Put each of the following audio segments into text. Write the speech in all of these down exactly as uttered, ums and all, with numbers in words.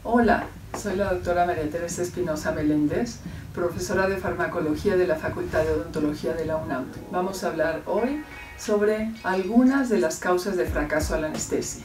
Hola, soy la doctora María Teresa Espinosa Meléndez, profesora de farmacología de la Facultad de Odontología de la UNAM. Vamos a hablar hoy sobre algunas de las causas de fracaso a la anestesia.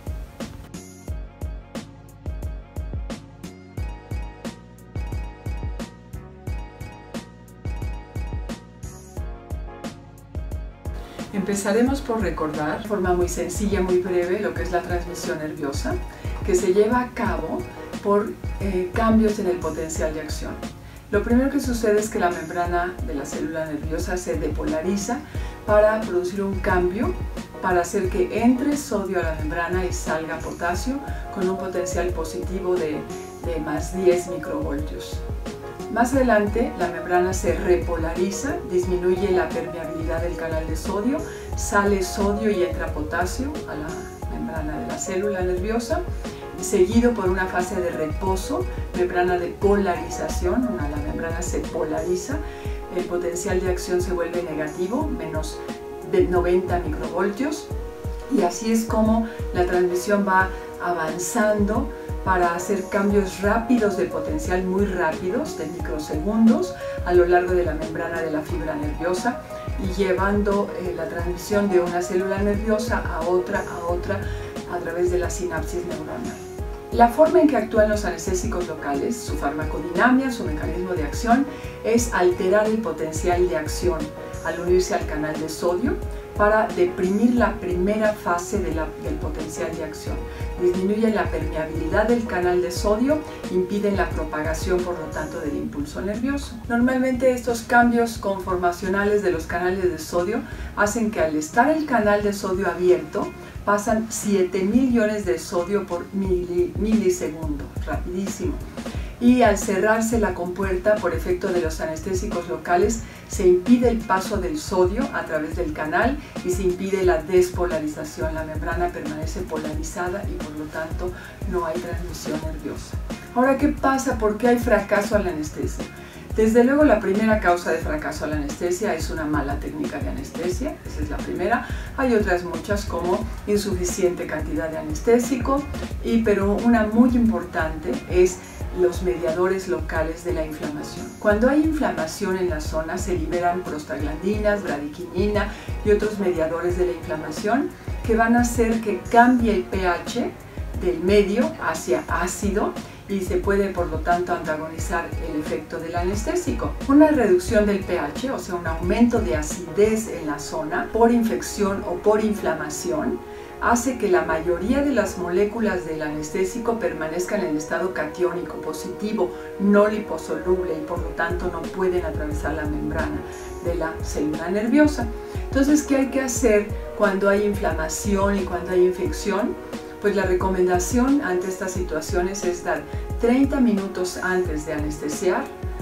Empezaremos por recordar de forma muy sencilla, muy breve, lo que es la transmisión nerviosa, que se lleva a cabo por eh, cambios en el potencial de acción. Lo primero que sucede es que la membrana de la célula nerviosa se depolariza para producir un cambio, para hacer que entre sodio a la membrana y salga potasio con un potencial positivo de, de más diez microvoltios. Más adelante, la membrana se repolariza, disminuye la permeabilidad del canal de sodio, sale sodio y entra potasio a la membrana de la célula nerviosa, seguido por una fase de reposo, membrana de polarización, la membrana se polariza, el potencial de acción se vuelve negativo, menos de noventa microvoltios, y así es como la transmisión va avanzando para hacer cambios rápidos de potencial, muy rápidos, de microsegundos, a lo largo de la membrana de la fibra nerviosa y llevando eh, la transmisión de una célula nerviosa a otra, a otra, a través de la sinapsis neuronal. La forma en que actúan los anestésicos locales, su farmacodinamia, su mecanismo de acción, es alterar el potencial de acción al unirse al canal de sodio para deprimir la primera fase de la, del potencial de acción. Disminuyen la permeabilidad del canal de sodio, impiden la propagación, por lo tanto, del impulso nervioso. Normalmente estos cambios conformacionales de los canales de sodio hacen que al estar el canal de sodio abierto, pasan siete mil iones de sodio por mili, milisegundo, rapidísimo. Y al cerrarse la compuerta por efecto de los anestésicos locales, se impide el paso del sodio a través del canal y se impide la despolarización. La membrana permanece polarizada y por lo tanto no hay transmisión nerviosa. Ahora, ¿qué pasa? ¿Por qué hay fracaso a la anestesia? Desde luego, la primera causa de fracaso a la anestesia es una mala técnica de anestesia, esa es la primera. Hay otras muchas como insuficiente cantidad de anestésico, y, pero una muy importante es los mediadores locales de la inflamación. Cuando hay inflamación en la zona se liberan prostaglandinas, bradiquinina y otros mediadores de la inflamación que van a hacer que cambie el pH del medio hacia ácido y se puede, por lo tanto, antagonizar el efecto del anestésico. Una reducción del pH, o sea, un aumento de acidez en la zona por infección o por inflamación, hace que la mayoría de las moléculas del anestésico permanezcan en estado catiónico positivo, no liposoluble, y por lo tanto no pueden atravesar la membrana de la célula nerviosa. Entonces, ¿qué hay que hacer cuando hay inflamación y cuando hay infección? Pues la recomendación ante estas situaciones es dar treinta minutos antes de anestesiar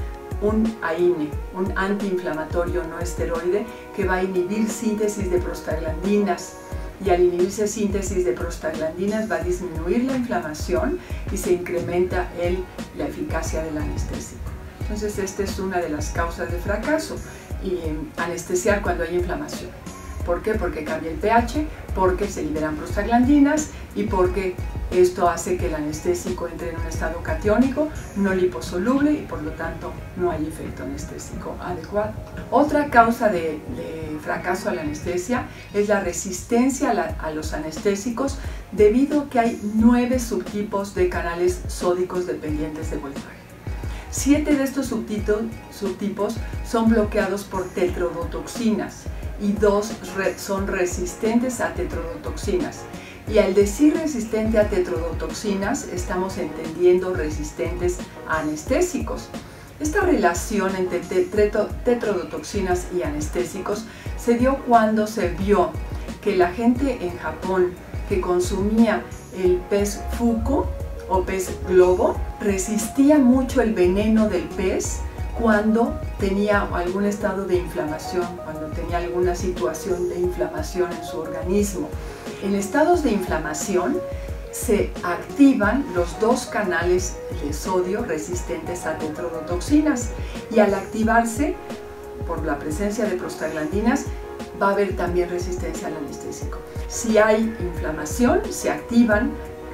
un A I N E, un antiinflamatorio no esteroide que va a inhibir síntesis de prostaglandinas, y al inhibirse síntesis de prostaglandinas va a disminuir la inflamación y se incrementa el, la eficacia del anestésico. Entonces, esta es una de las causas de fracaso, y eh, anestesiar cuando hay inflamación. ¿Por qué? Porque cambia el pH, porque se liberan prostaglandinas y porque esto hace que el anestésico entre en un estado catiónico, no liposoluble, y por lo tanto no hay efecto anestésico adecuado. Otra causa de, de fracaso a la anestesia es la resistencia a, la, a los anestésicos, debido a que hay nueve subtipos de canales sódicos dependientes de voltaje. Siete de estos subtipos, subtipos son bloqueados por tetrodotoxinas y dos re, son resistentes a tetrodotoxinas. Y al decir resistente a tetrodotoxinas, estamos entendiendo resistentes a anestésicos. Esta relación entre tetrodotoxinas y anestésicos se dio cuando se vio que la gente en Japón que consumía el pez fuku o pez globo resistía mucho el veneno del pez cuando tenía algún estado de inflamación, cuando tenía alguna situación de inflamación en su organismo. En estados de inflamación se activan los dos canales de sodio resistentes a tetrodotoxinas, y al activarse por la presencia de prostaglandinas va a haber también resistencia al anestésico. Si hay inflamación, se activan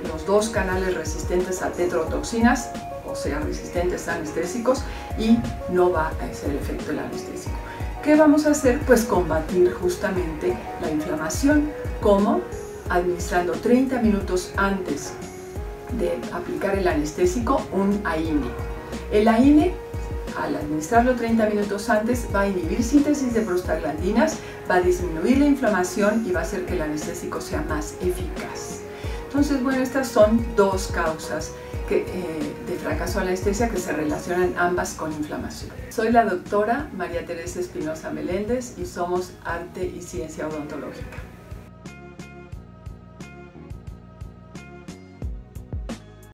los dos canales resistentes a tetrodotoxinas, o sea, resistentes a anestésicos, y no va a hacer efecto el anestésico. ¿Qué vamos a hacer? Pues combatir justamente la inflamación. ¿Cómo? Administrando treinta minutos antes de aplicar el anestésico un A I N E. El A I N E, al administrarlo treinta minutos antes, va a inhibir síntesis de prostaglandinas, va a disminuir la inflamación y va a hacer que el anestésico sea más eficaz. Entonces, bueno, estas son dos causas que, eh, de fracaso a la anestesia que se relacionan ambas con inflamación. Soy la doctora María Teresa Espinosa Meléndez y somos Arte y Ciencia Odontológica.